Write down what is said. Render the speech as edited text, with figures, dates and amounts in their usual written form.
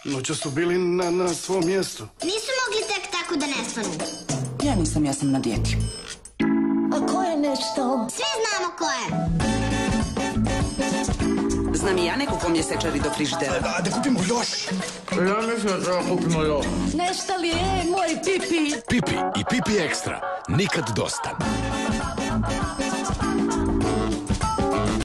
Noća su bili na svom mjestu. Nisu mogli tek tako da nestanu. Ja sam na dijeti. A ko je nestao? Svi znamo ko je. Znam i ja neko ko mjesečari do frižidera. Da kupimo još. Ja mislim da kupimo još. Nestali je moj Pipi. Pipi i Pipi Ekstra. Nikad dosta.